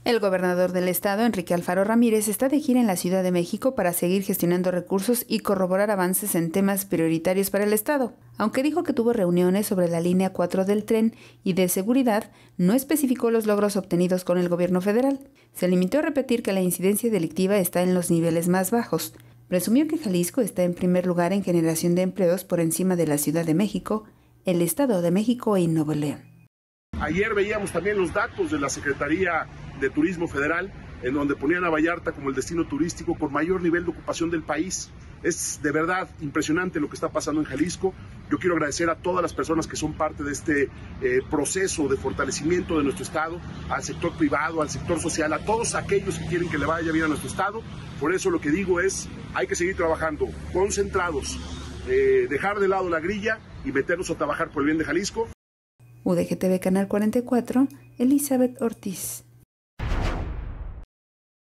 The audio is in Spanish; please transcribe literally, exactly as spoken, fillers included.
El gobernador del estado, Enrique Alfaro Ramírez, está de gira en la Ciudad de México para seguir gestionando recursos y corroborar avances en temas prioritarios para el estado. Aunque dijo que tuvo reuniones sobre la línea cuatro del tren y de seguridad, no especificó los logros obtenidos con el gobierno federal. Se limitó a repetir que la incidencia delictiva está en los niveles más bajos. Presumió que Jalisco está en primer lugar en generación de empleos por encima de la Ciudad de México, el Estado de México y Nuevo León. Ayer veíamos también los datos de la Secretaría de Turismo Federal, en donde ponían a Vallarta como el destino turístico con mayor nivel de ocupación del país. Es de verdad impresionante lo que está pasando en Jalisco. Yo quiero agradecer a todas las personas que son parte de este eh, proceso de fortalecimiento de nuestro estado, al sector privado, al sector social, a todos aquellos que quieren que le vaya bien a nuestro estado. Por eso lo que digo es, hay que seguir trabajando concentrados, eh, dejar de lado la grilla y meternos a trabajar por el bien de Jalisco. U D G T V Canal cuarenta y cuatro, Elizabeth Ortiz.